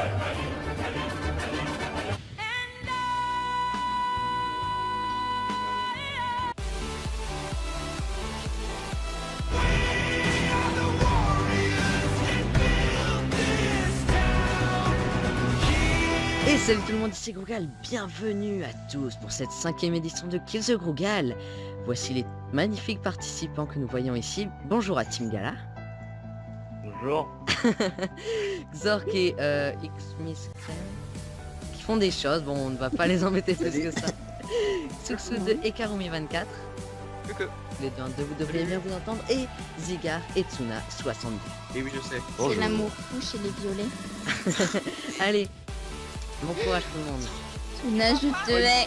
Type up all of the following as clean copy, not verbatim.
Et salut tout le monde, ici Grougal, bienvenue à tous pour cette 5e édition de Kill the Grougal. Voici les magnifiques participants que nous voyons ici. Bonjour à Team Gala. Bonjour. Xork et Xmiss qui font des choses, bon on ne va pas les embêter plus que ça. Suxud et Karumi24. Coucou. Les deux, vous devriez bien vous entendre. Et Zigar et Tsuna 62. Et oui, je sais. C'est l'amour fou chez les violets. Allez, bon courage tout le monde. Une ajoute de lait.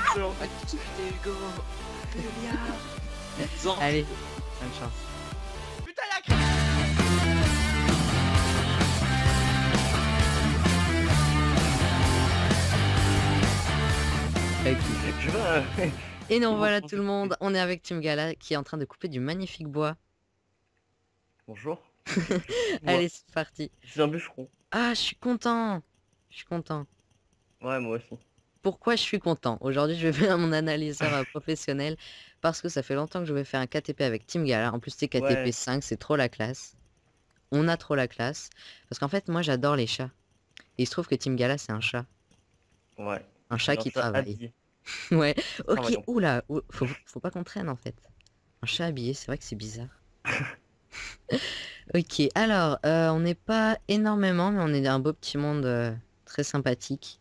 Allez, bonne chance. Putain, la crème. Et non, voilà tout le monde, on est avec Team Gala qui est en train de couper du magnifique bois. Bonjour. Allez, c'est parti. Je suis un bûcheron. Ah, je suis content. Je suis content. Ouais, moi aussi. Pourquoi je suis content? Aujourd'hui, je vais faire mon analyseur professionnel parce que ça fait longtemps que je vais faire un KTP avec Team Gala. En plus, c'est KTP Ouais. 5, c'est trop la classe. On a trop la classe. Parce qu'en fait, moi, j'adore les chats. Et il se trouve que Team Gala, c'est un chat. Ouais. Un chat qui travaille. Habillé. Ouais. Ok, Travaillons. oula. Faut pas qu'on traîne, en fait. Un chat habillé, c'est vrai que c'est bizarre. Ok, alors, on n'est pas énormément, mais on est un beau petit monde très sympathique.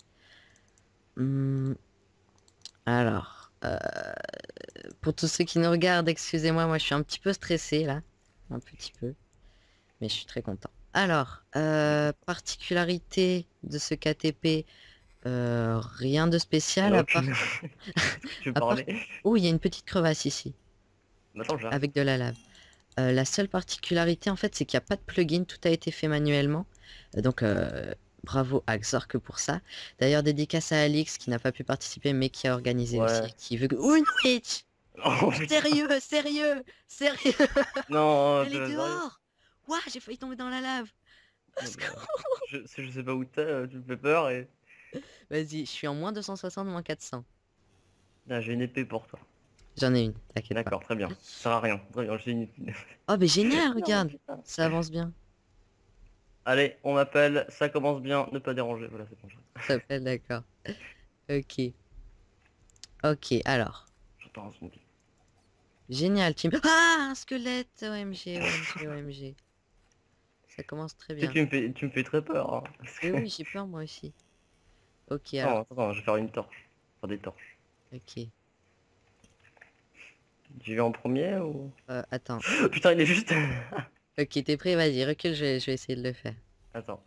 Alors, pour tous ceux qui nous regardent, excusez-moi, moi je suis un petit peu stressé là. Un petit peu. Mais je suis très content. Alors, particularité de ce KTP, rien de spécial à part... Tu veux à part- parler? Oh, il y a une petite crevasse ici, Attends, j'arrive. avec de la lave. La seule particularité en fait, c'est qu'il n'y a pas de plugin, tout a été fait manuellement. Donc, bravo à Xork pour ça. D'ailleurs, dédicace à Alix qui n'a pas pu participer mais qui a organisé Ouais. aussi, qui veut que... Oh, une witch! Oh, putain. Sérieux, sérieux, sérieux! Non, Elle est dehors! Ouah, j'ai failli tomber dans la lave! Au secours. je sais pas où t'es, tu me fais peur et... Vas-y, je suis en moins 260, moins 400. Ah, j'ai une épée pour toi. J'en ai une, t'inquiète pas. D'accord, très bien. Ça sert à rien. Très bien, j'ai une épée. Oh, mais génial, Non, regarde! putain. Ça avance bien. Allez, on m'appelle, ça commence bien, ne pas déranger. Voilà, c'est bon. Ça s'appelle, d'accord. Ok. Ok, alors. J'entends un zombie. Génial, team. Ah, un squelette! OMG, OMG, OMG. Ça commence très Tu sais bien. que tu me fais très peur. Hein, parce que- Oui, oui, j'ai peur moi aussi. Ok, Attends, alors. attends, je vais faire une torche. Faire des torches. Ok. J'y vais en premier ou... Attends. Putain, il est juste... Ok, t'es prêt? Vas-y, recule, je vais essayer de le faire. Attends.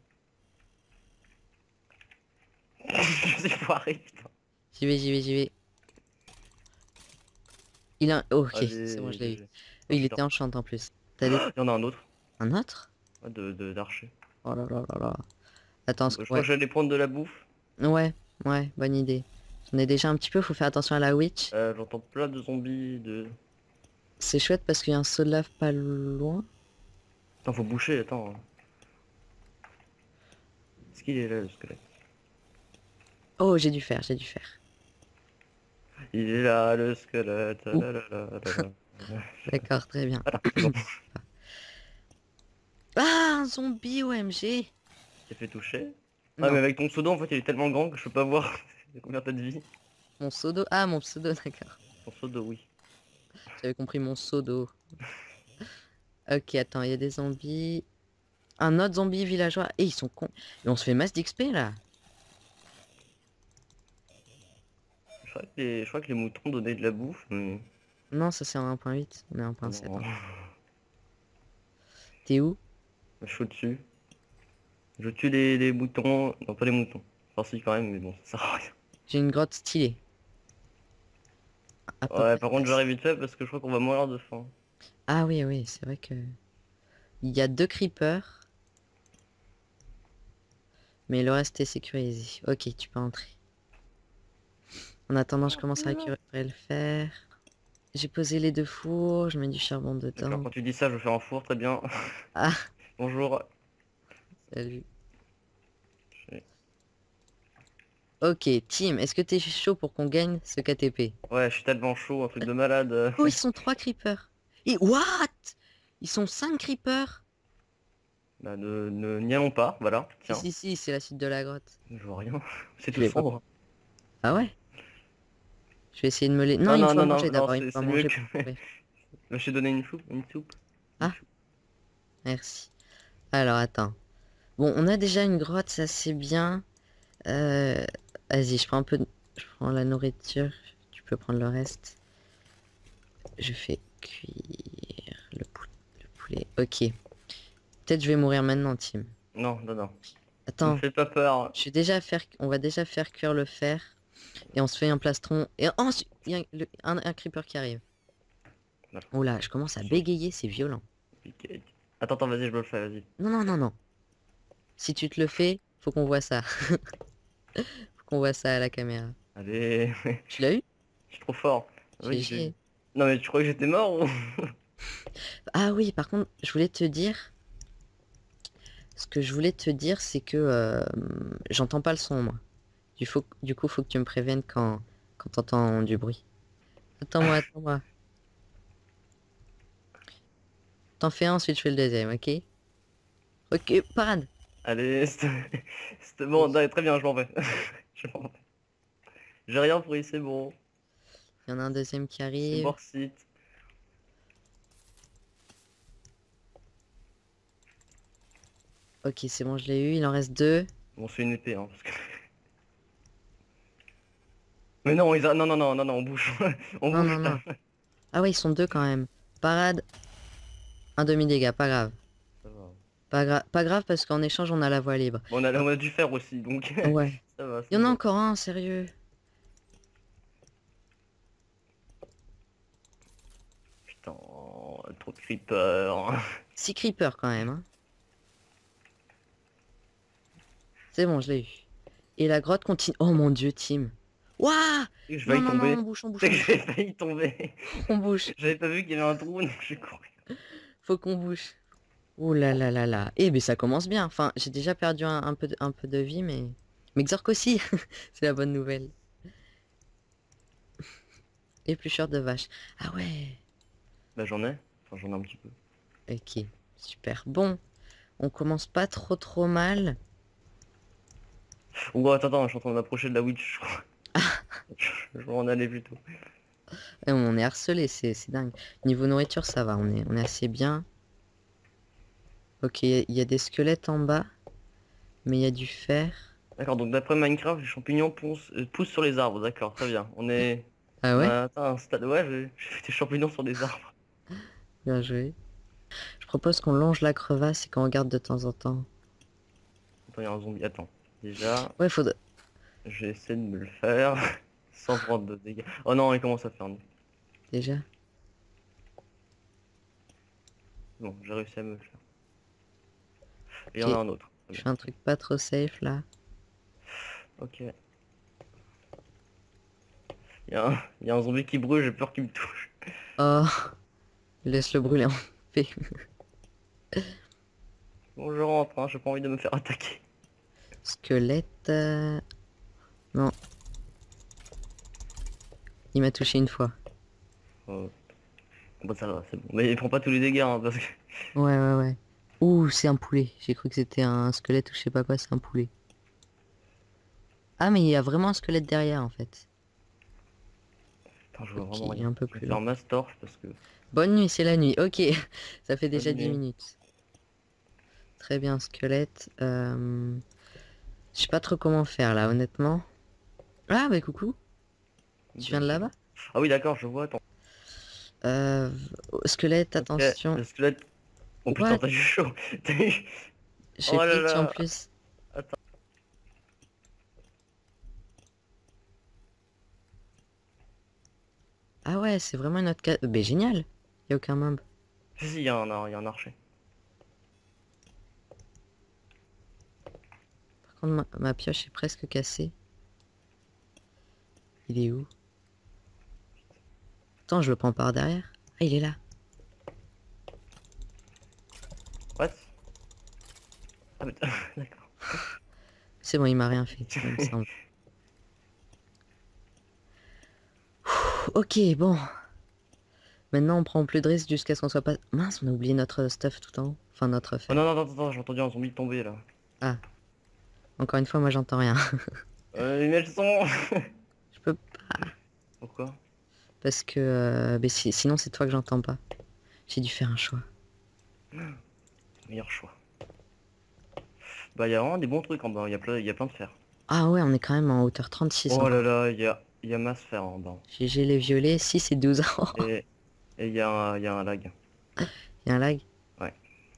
Je suis foiré, putain. J'y vais. Il a... Ok, Allez, c'est bon, je l'ai eu. GG. Il putain. était enchant en plus. T'as des... Il y en a un autre. Un autre? Ouais, d'archer. Oh là là là là. Attends, Je crois que j'allais prendre de la bouffe. ouais, bonne idée. J'en ai déjà un petit peu, faut faire attention à la witch. J'entends plein de zombies, de... C'est chouette parce qu'il y a un saut de lave pas loin. Attends, faut boucher, attends. Est-ce qu'il est là, le squelette? Oh, j'ai dû faire. Il est là, le squelette. Ouh. Là, là, là, là, là. D'accord, très bien. Voilà, c'est bon. Ah, un zombie, OMG. T'es fait toucher? Non. Ah, mais avec ton pseudo, en fait, il est tellement grand que je peux pas voir combien t'as de vie. Mon pseudo. Ah, mon pseudo, d'accord. Ton pseudo, oui. J'avais compris mon pseudo. Ok, attends, il y a des zombies. Un autre zombie villageois. Et ils sont cons. Et on se fait masse d'XP là. Je crois que les moutons donnaient de la bouffe, mais... Non, ça c'est en 1.8. On est en 1.7. Non. T'es où? Je suis au-dessus. Je tue les moutons. Non, pas les moutons. Enfin, si, quand même, mais bon, ça sert à rien. J'ai une grotte stylée. À peu Ouais, près. par contre, j'arrive vite fait parce que je crois qu'on va mourir de faim. Ah oui, c'est vrai que... Il y a 2 creepers. Mais le reste est sécurisé. Ok, tu peux entrer. En attendant, je commence à récupérer le fer. J'ai posé les 2 fours, je mets du charbon D'accord, dedans. quand tu dis ça, je fais un four, très bien. Ah, Bonjour. salut. Ok, Tim, est-ce que t'es chaud pour qu'on gagne ce KTP? Ouais, je suis tellement chaud, un truc de malade. Oh, ils sont 3 creepers. Et what? Ils sont 5 creepers. Bah, n'y allons pas, voilà. Si, Tiens, si, si, c'est la suite de la grotte. je vois rien. C'est Je tout vais pas. sombre. Ah ouais? Je vais essayer de me les... Non, Non, il me non, faut à non, non, manger non, d'abord, il me faut à c'est mieux manger que... pour trouver. Je t'ai donné une soupe, une soupe. Une Ah. soupe. Merci. Alors, attends. Bon, on a déjà une grotte, ça c'est bien. Euh, Vas-y, je prends un peu de... Je prends la nourriture. Tu peux prendre le reste. Je fais cuire le poulet. Ok. Peut-être je vais mourir maintenant, Tim. Non, non, non. Ne Attends, me fais pas peur. je vais déjà faire... On va déjà faire cuire le fer. Et on se fait un plastron. Et ensuite, il y a un creeper qui arrive. Voilà. Oh là, je commence à bégayer, c'est violent. Ok. Attends, attends, vas-y, je me le fais, vas-y. Non, non, non, non. Si tu te le fais, faut qu'on voit ça. Faut qu'on voit ça à la caméra. Allez, Tu l'as eu? je suis trop fort. Oui, GG. Non mais tu crois que j'étais mort ou... Ah oui, par contre, je voulais te dire... Ce que je voulais te dire, c'est que j'entends pas le son, moi. Du coup, faut que tu me préviennes quand t'entends du bruit. Attends-moi, attends-moi. T'en fais un, ensuite je fais le deuxième, ok? Ok, parade. Allez, c'était bon, non, très bien, je m'en vais. Je m'en vais. J'ai rien pris, c'est bon. Il y en a un deuxième qui C'est arrive. mort site. Ok, c'est bon, je l'ai eu. Il en reste 2. Bon, c'est une épée, hein, parce que... Mais non, non, non, non, non, non, on bouge. On Non, bouge, non, là. non. Ah ouais, ils sont 2 quand même. Parade. Un demi-dégât, pas grave. Ça va. Pas grave parce qu'en échange, on a la voie libre. Bon, on a dû faire aussi, donc... Ouais. Ça va, Il c'est y en a bon. encore un, sérieux. Putain, trop de creepers. 6 creepers quand même, hein. C'est bon, je l'ai eu. Et la grotte continue. Oh mon dieu, Tim. Waouh! Et je Non, vais y non, tomber. non, on bouge, on bouge, C'est on que bouge. j'ai failli tomber. On bouge. J'avais pas vu qu'il y avait un trou, donc j'ai couru. Faut qu'on bouge. Ouh là là là là. Eh ben ça commence bien. Enfin, j'ai déjà perdu un peu de vie, mais... Mais Xork aussi. C'est la bonne nouvelle. Éplucheur de vache. Ah ouais. Bah j'en ai. Enfin, j'en ai un petit peu. Ok, super. Bon, on commence pas trop mal. Oh, attends, attends, je suis en train de m'approcher de la witch, je crois. Je vais en aller plus tôt. On est harcelé, c'est dingue. Niveau nourriture, ça va, on est assez bien. Ok, il y a des squelettes en bas, mais il y a du fer. D'accord, donc d'après Minecraft, les champignons poussent sur les arbres, d'accord, très bien. On est... Ah on ouais? a atteint un stade... Ouais, j'ai fait des champignons sur des arbres. Bien joué. Je propose qu'on longe la crevasse et qu'on regarde de temps en temps. Attends, il y a un zombie, attends. Déjà, Ouais, faudrait... je vais essayer de me le faire sans prendre de dégâts. Oh non, il commence à faire nuit. Déjà. Bon, j'ai réussi à me le faire. Et il y en Ok. a un autre. Très Je bien. fais un truc pas trop safe là. Ok. Il y a un zombie qui brûle, j'ai peur qu'il me touche. Oh, laisse-le brûler en paix. Bon, je rentre, hein, j'ai pas envie de me faire attaquer. Squelette... Non. Il m'a touché une fois. Oh. Bon, ça va, c'est bon. Mais il prend pas tous les dégâts, hein, parce que... Ouais, ouais, ouais. Ouh, c'est un poulet. J'ai cru que c'était un squelette ou je sais pas quoi, c'est un poulet. Ah, mais il y a vraiment un squelette derrière en fait. Attends, je vois Ok, vraiment il est rien. un peu Je vais plus faire lent. masse torche parce que... Bonne nuit, c'est la nuit. Ok, ça fait déjà Bonne 10 nuit. minutes. Très bien, squelette. Je sais pas trop comment faire là, honnêtement. Ah, bah coucou. Tu viens de là-bas? Ah oui, d'accord, je vois, attends. Squelette, Ok, attention. le squelette... Oh putain, What? t'as eu chaud. T'as eu... Je Oh fais là pitch en là. plus. Attends. Ah ouais, c'est vraiment une autre case. Bah génial. Y a aucun mob. Si, si, il y a un archer. Par contre, ma pioche est presque cassée. Il est où? Attends, je le prends par derrière. Ah, il est là. What? Ah, mais... d'accord. C'est bon, il m'a rien fait, il me semble. Ok, bon. Maintenant, on prend plus de risques jusqu'à ce qu'on soit pas... Mince, on a oublié notre stuff tout en haut. Enfin, notre Oh fer. non, non, attends, attends, j'ai entendu un zombie tomber là. Ah. Encore une fois, moi, j'entends rien. Mais elles sont... Je peux... Pourquoi? Parce que... mais sinon, c'est toi que j'entends pas. J'ai dû faire un choix. Meilleur choix. Bah, il y a vraiment des bons trucs en bas, il y a plein de fer. Ah ouais, on est quand même en hauteur 36. Oh Hein. là là, il y a masse fer en bas. GG les violets, 6 et 12 ans. Et il y a un lag. Il y a un lag. Ouais.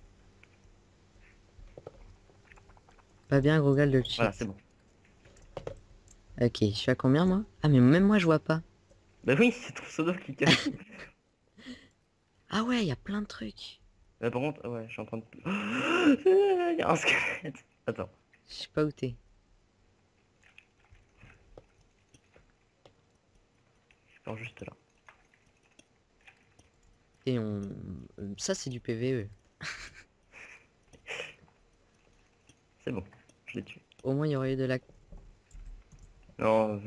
Pas bien, Google de le Voilà, cheat. c'est bon. Ok, je suis à combien, moi? Ah, mais même moi, je vois pas. Bah oui, c'est ton pseudo qui cache. Ah ouais, il y a plein de trucs. Par contre, ouais, je suis en train de... Il y a un squelette. Attends. Je sais pas où t'es. Je pars juste là. Et on... Ça, c'est du PVE. C'est bon, je l'ai tué. Au moins, il y aurait eu de la... Non,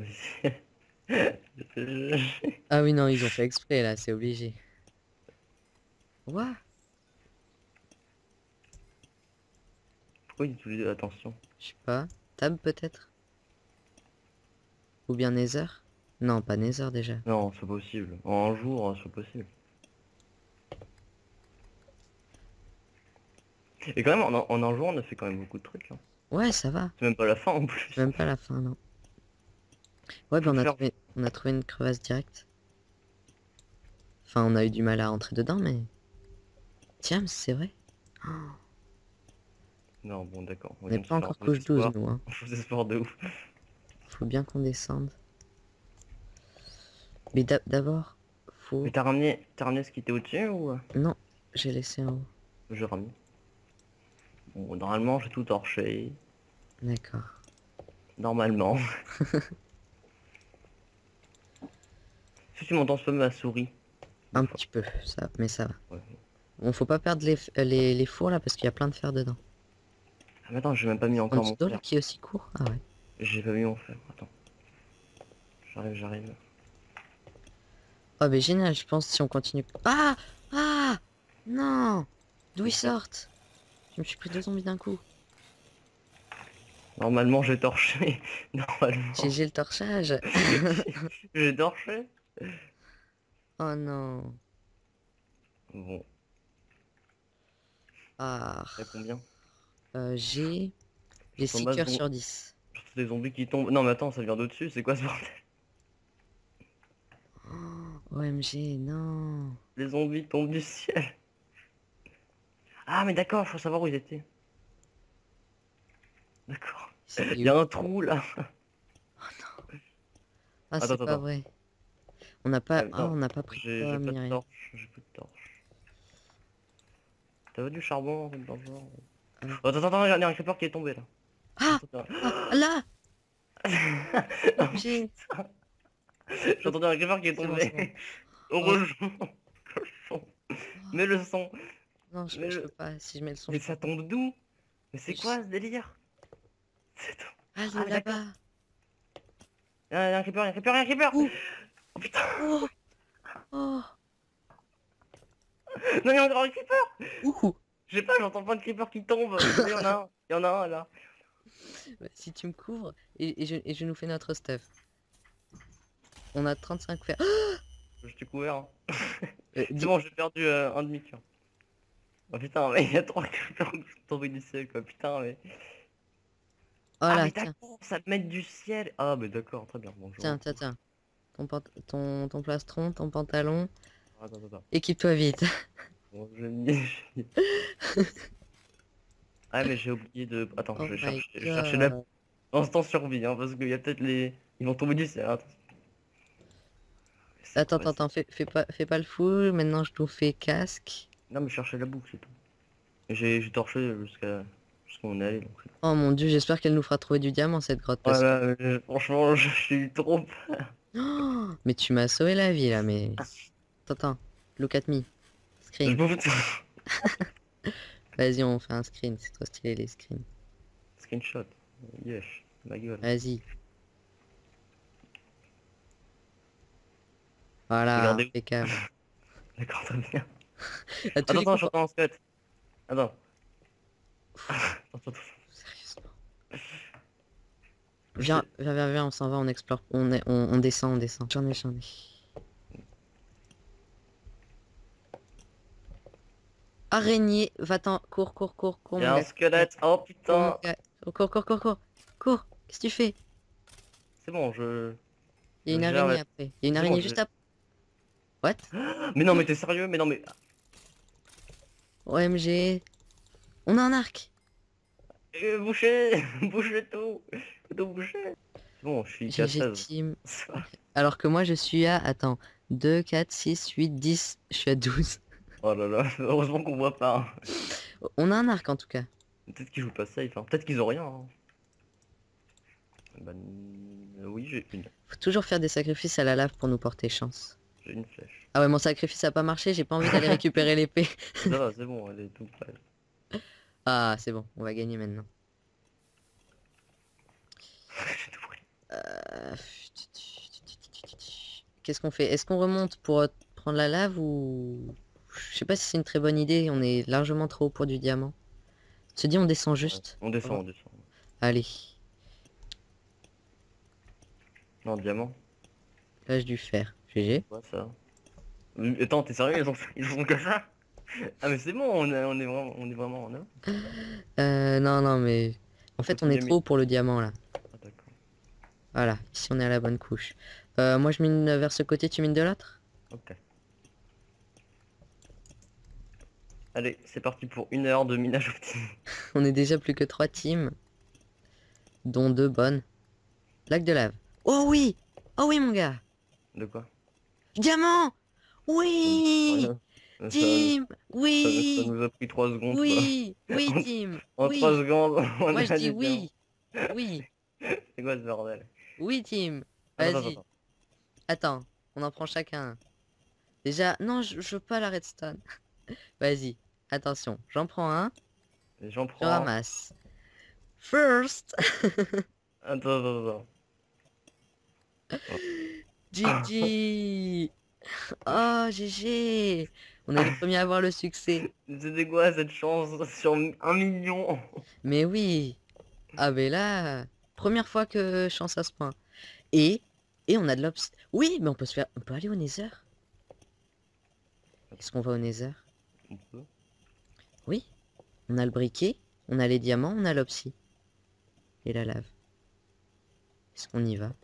Ah oui, non, ils ont fait exprès, là, c'est obligé. What? Pourquoi il dit tous les deux attention? Je sais pas. Tab, peut-être? Ou bien Nether? Non, pas Nether, déjà. Non, c'est possible. En un jour, c'est possible. Et quand même, en un jour, on a fait quand même beaucoup de trucs. Hein. Ouais, ça va. C'est même pas la fin en plus. Même pas la fin, non. Ouais, bah on a trouvé une crevasse directe. Enfin, on a eu du mal à entrer dedans, mais... Tiens, mais c'est vrai. Oh, Non, bon, d'accord. on n'est pas encore couche 12, nous. Hein. Faux espoir de ouf. Faut bien qu'on descende. Mais d'abord, faut... Mais t'as ramené ce qui était au-dessus ou... Non, j'ai laissé en haut. Je ramené. Bon, normalement, j'ai tout torché. D'accord. Normalement. Si tu m'entends pas ma souris. Un petit peu, ça, mais ça va. Ouais. Bon, faut pas perdre les fours, là, parce qu'il y a plein de fer dedans. Ah, mais attends, j'ai même pas mis En encore dessous mon d'eau, là, fer. qui est aussi court. Ah ouais. J'ai pas mis mon fer. Attends. J'arrive. Oh, mais génial, je pense, si on continue... Ah! Ah! Non! D'où ils sortent? Je me suis pris 2 zombies d'un coup. Normalement, j'ai torché. Normalement. J'ai le torchage. J'ai torché. Oh non. Bon, Ah. t'as combien? J'ai 6 Thomas, cœurs bon. sur 10. Des zombies qui tombent. Non, mais attends, ça vient d'au-dessus. C'est quoi ce bordel? Oh, OMG, non. Les zombies tombent du ciel. Ah, mais d'accord, faut savoir où ils étaient. D'accord. Il y a un trou là. Ah, c'est Attends, pas attends. vrai. On n'a pas... non, Ah, on n'a pas pris J'ai de pas pomme ni de rien. torche. J'ai plus de torche. T'avais du charbon dans le genre? Euh. Oh, attends, il y a un creeper qui est tombé là. Ah! Attends, Ah, là! OMG. j'ai entendu un creeper qui est C'est bon, tombé. Oh. Heureusement. Cochon. Mets le son. Non, je peux pas. Si je mets le son... Mais ça tombe d'où? Mais c'est quoi ce délire? C'est tout. Ah, il Ah, est là-bas. Il y a un creeper, il y a un creeper. Ouh. Oh putain. Oh! Oh! Non, il y a encore un creeper. Ouh! Je sais pas, j'entends plein de creepers qui tombent. Il y en a un. Il y en a un là. Bah, si tu me couvres, et je nous fais notre stuff. On a 35 fer. Je t'ai couvert. Hein. Dis- C'est bon, j'ai perdu un demi-cœur. Oh putain, mais il y a 3 creepers qui sont tombés du ciel quoi. Putain, mais... Oh Ah là, mais tiens, d'accord, ça te met du ciel. Ah mais d'accord, très bien. Bon, je tiens. Ton plastron, ton pantalon. Attends. Équipe-toi vite. Bon, je vais Ah mais j'ai oublié de... Attends, Oh je vais my chercher la... God. Instant survie, hein, parce qu'il y a peut-être les... Ils vont tomber du ciel. Attends. Attends, fais pas le fou. Maintenant, je nous fais casque. Non mais chercher la boue, c'est tout. Et j'ai torché jusqu'à où on est allé. Donc... Oh mon dieu, j'espère qu'elle nous fera trouver du diamant cette grotte. Parce Voilà, franchement, j'ai eu trop peur. que... Oh, mais tu m'as sauvé la vie là, mais... Attends, look at me. Je Screen. m'en fous. Vas-y, on fait un screen. C'est trop stylé les screens. Screenshot. Yes, ma gueule. Vas-y. Voilà, Regardez. impeccable. D'accord, très bien. À tous Attends, les attends, coups, j'entends un squelette. Attends. Attends. sérieusement. Viens, on s'en va, on explore. On descend, on descend. J'en ai. Araignée, va-t'en, cours, Il y mon a un gars. squelette. Oh Cours, mon putain. gars. Cours. Qu'est-ce que tu fais? C'est bon, je... Il y a une je gère araignée la- après. Il y a une C'est bon, araignée je- juste après. What? Mais non, mais t'es sérieux? Mais non, mais... OMG. On a un arc. Boucher. Boucher tout. Faut tout boucher. C'est bon, je suis qu'à GG 16. team. Alors que moi je suis à... Attends. 2, 4, 6, 8, 10. Je suis à 12. Oh là là, heureusement qu'on voit pas. On a un arc en tout cas. Peut-être qu'ils jouent pas safe, hein. Peut-être qu'ils ont rien. Hein. Bah, oui, j'ai une. Faut toujours faire des sacrifices à la lave pour nous porter chance. J'ai une flèche. Ah ouais, mon sacrifice a pas marché, j'ai pas envie d'aller récupérer l'épée. Ça va, c'est bon, elle est tout prête. Ah, c'est bon, on va gagner maintenant. J'ai tout pris. Euh, Qu'est-ce qu'on fait? Est-ce qu'on remonte pour prendre la lave ou... Je sais pas si c'est une très bonne idée, on est largement trop haut pour du diamant. Se dit on descend juste. On descend, on descend. Allez, Non, diamant. lâche du fer. GG. Quoi ça? Attends, t'es sérieux? Ils font que ça? Ah mais c'est bon, on est vraiment en a. Non, mais... En fait, on est trop haut pour le diamant là. Ah d'accord. Voilà, ici on est à la bonne couche. Moi je mine vers ce côté, tu mines de l'autre? Ok. Allez, c'est parti pour 1 heure de minage optimisé. On est déjà plus que 3 teams. Dont 2 bonnes. Lac de lave. Oh oui! Oh oui mon gars! De quoi? Diamant! Oui! Rien. Ça Team! Oui! nous a pris 3 secondes. Oui! Oui, team! Quoi. En Oui! 3 secondes, on Moi a je dis des oui! Oui! diamants. C'est quoi ce bordel? Oui, team! Attends, Vas-y! attends. Attends, on en prend chacun. Déjà, non, je veux pas la redstone. Vas-y, attention, j'en prends un, Et j'en je prends. ramasse. First! Attends. GG! Oh, GG! On est les premiers à avoir le succès. C'était quoi cette chance sur 1 million? Mais oui! Ah, mais là, première fois que chance à ce point. Et on a de l'obs. Oui, mais on peut se faire. On peut aller au Nether? Est-ce qu'on va au Nether? On peut. Oui. On a le briquet, on a les diamants, on a l'obsi. Et la lave. Est-ce qu'on y va?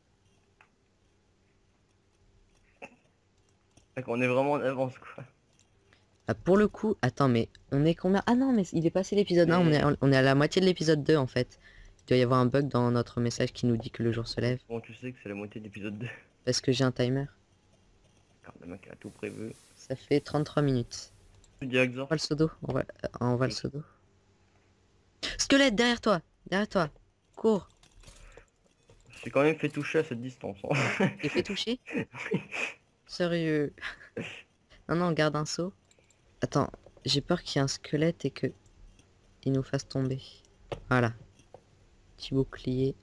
D'accord, on est vraiment en avance quoi. Ah, pour le coup, attends, mais on est combien? Ah non, mais il est passé l'épisode 1, Mais- on est à la moitié de l'épisode 2 en fait. Il doit y avoir un bug dans notre message qui nous dit que le jour se lève. Bon, tu sais que c'est la moitié de l'épisode 2. Parce que j'ai un timer. Quand le mec a tout prévu. Ça fait 33 minutes. Tu dis Axor? On va le pseudo, on va le pseudo. Squelette derrière toi, cours. J'ai quand même fait toucher à cette distance. Hein. T'es fait toucher? Sérieux? Non, garde un saut. Attends, j'ai peur qu'il y ait un squelette et que il nous fasse tomber. Voilà. Petit bouclier.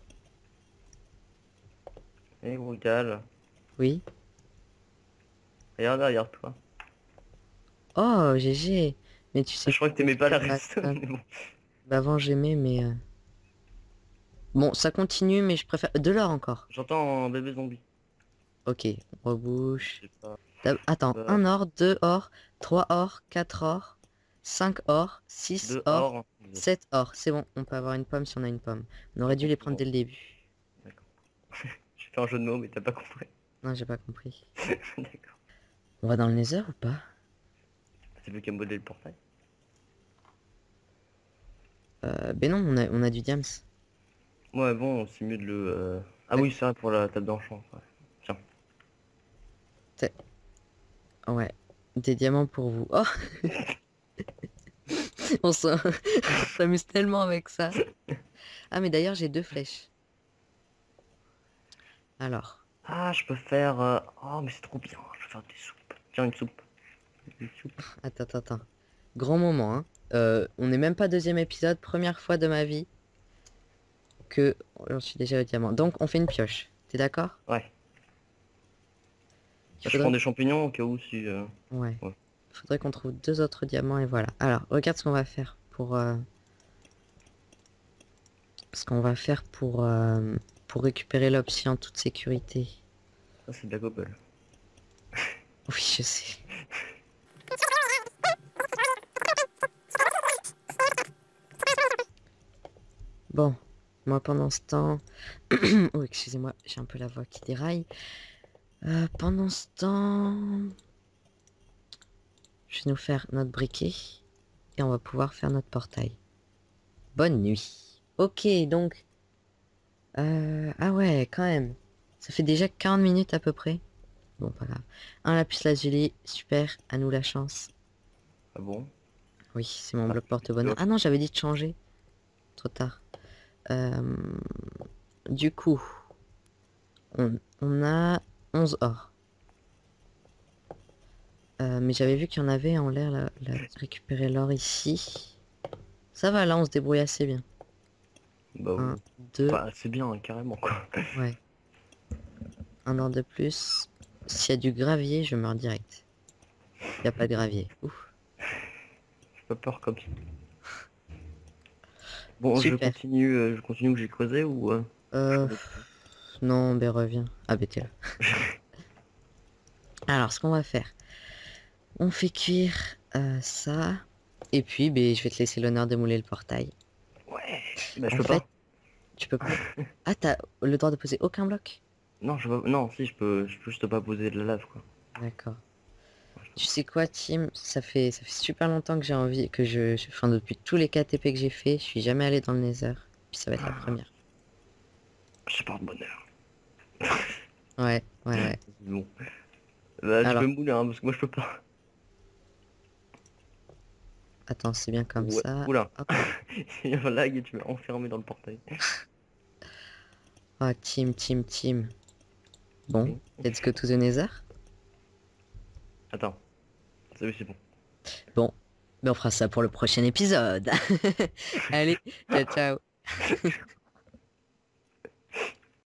Et brutal. Oui. Regarde derrière toi. Oh, GG. Mais tu sais, Je crois que t'aimais pas la Ah, reste. ah. Mais bon. bah avant j'aimais, mais... Bon, ça continue, mais je préfère... De l'or encore. J'entends un bébé zombie. Ok, on rebouche. Je sais pas. Attends, 1 or, 2 or, 3 or, 4 or, 5 or, 6 2 or, or. 7 or. C'est bon, on peut avoir une pomme si on a une pomme. On aurait dû les prendre dès le début. J'ai fait un jeu de mots mais t'as pas compris. Non, j'ai pas compris. D'accord. On va dans le Nether ou pas? C'est lui qui a modélé le portail. Ben non, on a du diams. Ouais bon, c'est mieux de le... Ah oui, c'est vrai pour la table d'enchant. Ouais. Tiens. Ouais, des diamants pour vous. Oh on s'amuse tellement avec ça. Ah mais d'ailleurs j'ai 2 flèches. Alors, Ah, je peux faire... Oh mais c'est trop bien, je vais faire des soupes. Tiens, une soupe. Une soupe. attends. Grand moment, hein. On n'est même pas 2e épisode, première fois de ma vie que j'en suis déjà au diamant. Donc on fait une pioche. T'es d'accord? Ouais. Il Je prends des champignons au cas où si... Ouais. Ouais. Faudrait qu'on trouve 2 autres diamants et voilà. Alors, regarde ce qu'on va faire pour... Ce qu'on va faire pour récupérer l'option en toute sécurité. Ça c'est de la cobble. Oui, je sais. Bon, moi pendant ce temps... oh, excusez-moi, j'ai un peu la voix qui déraille. Pendant ce temps... Je vais nous faire notre briquet. Et on va pouvoir faire notre portail. Bonne nuit. Ok, donc... ah ouais, quand même. Ça fait déjà 40 minutes à peu près. Bon, pas grave. Un lapis lazuli, super, à nous la chance. Ah bon? Oui, c'est mon Ah, bloc porte-bonheur. Ah non, j'avais dit de changer. Trop tard. Du coup, on a 11 or. Mais j'avais vu qu'il y en avait en l'air, récupérer l'or ici. Ça va, là, on se débrouille assez bien. Bah oui. 1, 2, Bah, c'est bien, hein, carrément quoi. ouais. Un or de plus. S'il y a du gravier, je meurs direct. Il n'y a pas de gravier. Ouf. J'ai pas peur comme ça. Bon, Super. je continue où j'ai creusé ou... Non, ben reviens. Ah, ben t'es là. Alors, ce qu'on va faire, on fait cuire ça. Et puis, ben, je vais te laisser l'honneur de mouler le portail. Ouais. Bah je En peux fait, pas. tu peux pas. Ah, t'as le droit de poser aucun bloc? Non, non, si, je peux juste pas poser de la lave quoi. D'accord. Tu sais quoi, Tim? Ça fait super longtemps que j'ai envie, enfin, depuis tous les KTP que j'ai fait, je suis jamais allé dans le Nether. Puis ça va être la première. Je porte bonheur. Ouais, ouais, ouais. Bon. Bah, tu Alors, peux me mouler, hein, parce que moi je peux pas. attends, c'est bien comme Ouais. ça. Oula. Hop. Il y a un lag et tu m'as enfermé dans le portail. Ah, Tim. Bon, let's go to the Nether. Attends. C'est bon. Bon, mais on fera ça pour le prochain épisode. Allez, ciao ciao.